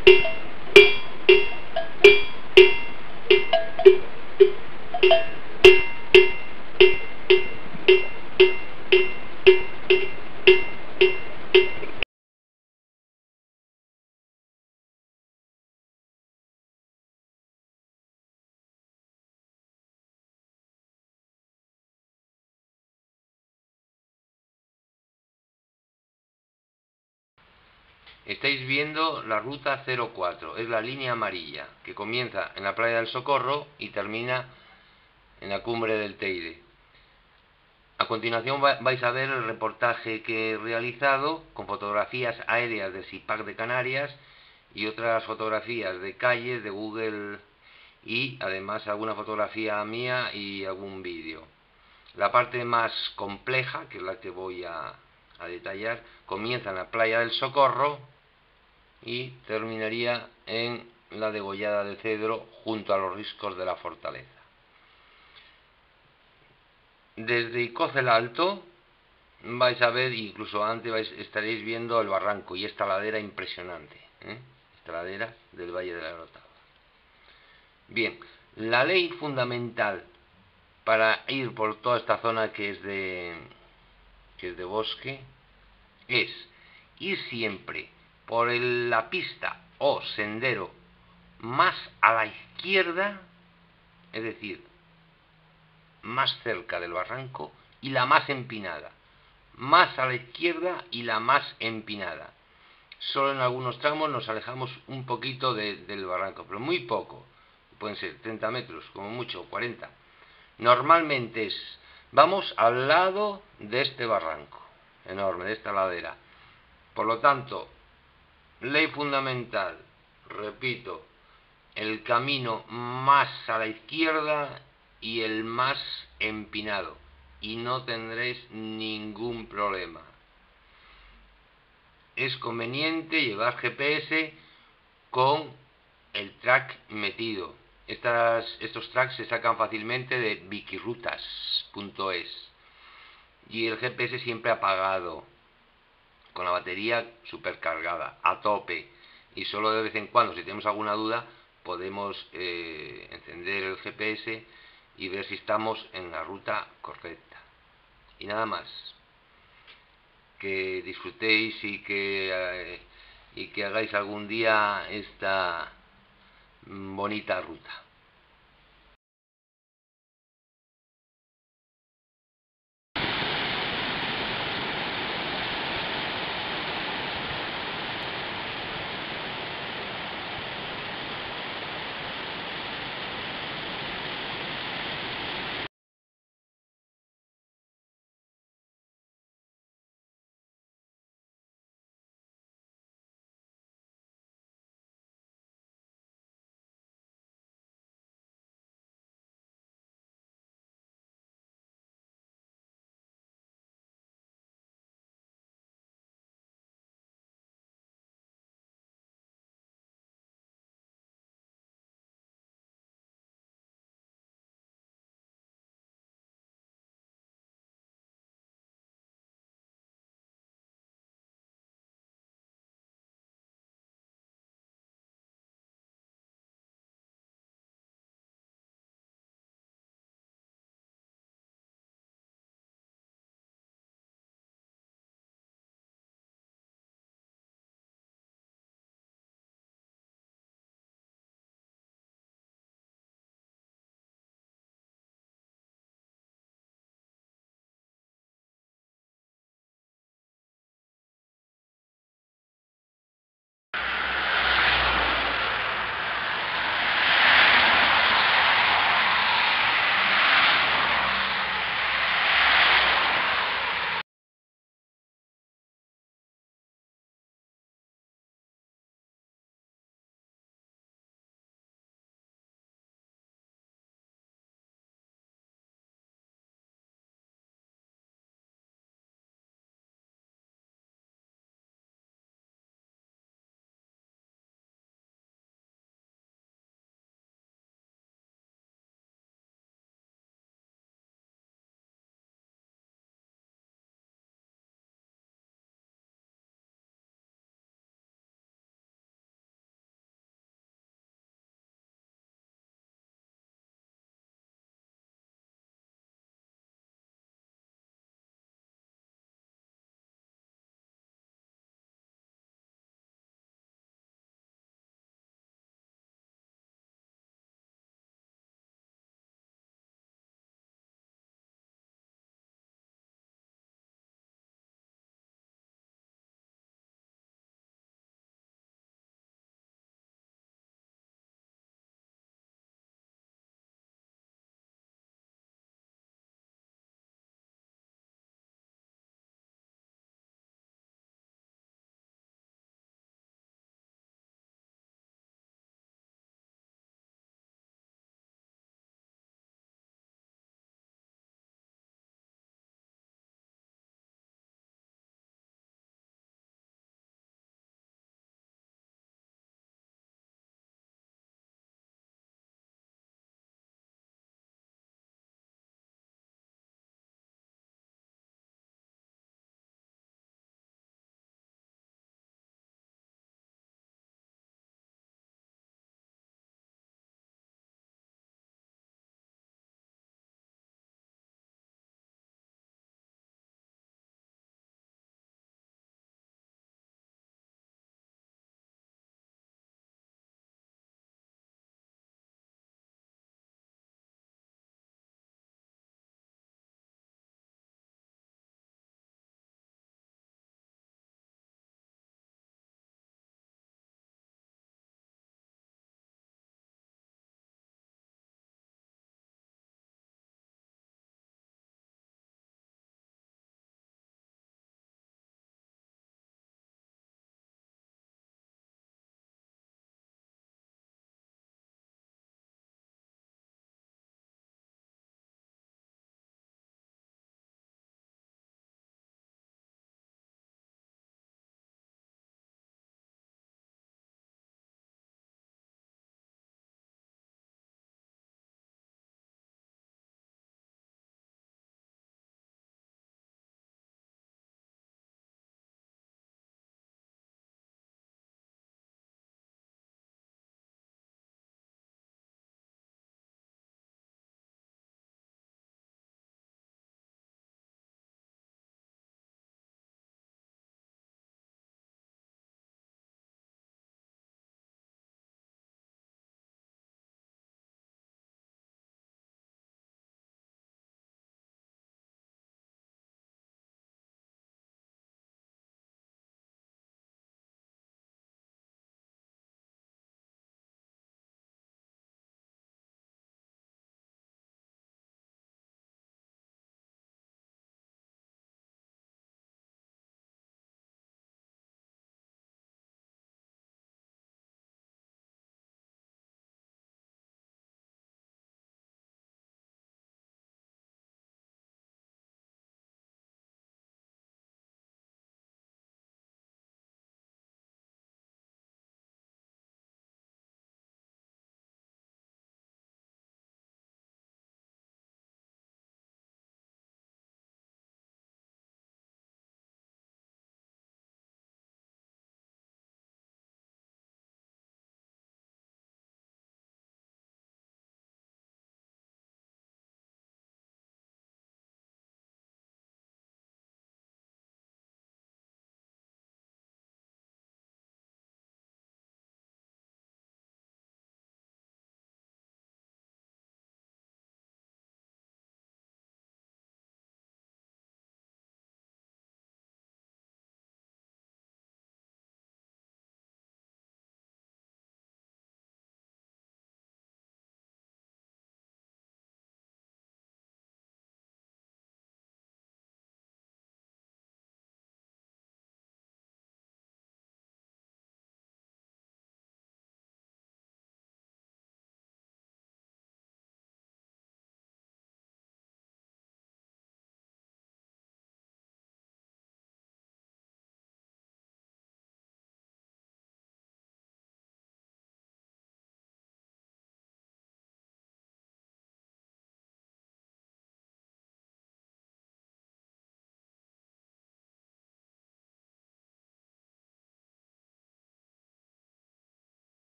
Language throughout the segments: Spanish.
Estáis viendo la ruta 04, es la línea amarilla, que comienza en la playa del Socorro y termina en la cumbre del Teide. A continuación vais a ver el reportaje que he realizado con fotografías aéreas del SIPAC de Canarias y otras fotografías de calles de Google y además alguna fotografía mía y algún vídeo. La parte más compleja, que es la que voy a detallar, comienza en la playa del Socorro y terminaría en la degollada de Cedro junto a los riscos de la fortaleza. Desde Icoz el Alto vais a ver, incluso antes estaréis viendo el barranco y esta ladera impresionante, esta ladera del Valle de la Orotava. Bien, la ley fundamental para ir por toda esta zona que es de bosque es ir siempre por la pista o sendero más a la izquierda, es decir, más cerca del barranco, y la más empinada. Más a la izquierda y la más empinada. Solo en algunos tramos nos alejamos un poquito del barranco, pero muy poco. Pueden ser 30 metros, como mucho, 40. Normalmente vamos al lado de este barranco enorme, de esta ladera. Por lo tanto, ley fundamental, repito, el camino más a la izquierda y el más empinado, y no tendréis ningún problema. Es conveniente llevar GPS con el track metido. Estos tracks se sacan fácilmente de wikirutas.es y el GPS siempre apagado, con la batería supercargada, a tope, y solo de vez en cuando, si tenemos alguna duda, podemos encender el GPS y ver si estamos en la ruta correcta. Y nada más. Que disfrutéis y que hagáis algún día esta bonita ruta.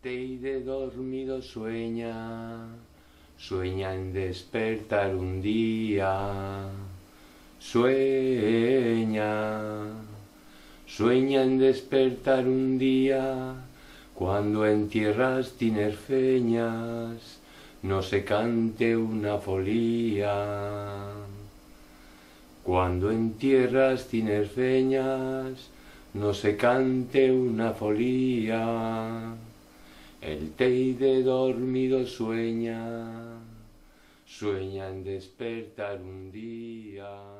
teide dormido sueña, sueña en despertar un día, sueña, sueña en despertar un día, cuando en tierras tinerfeñas no se cante una folía. Cuando en tierras tinerfeñas no se cante una folía, el teide dormido sueña, sueña en despertar un día.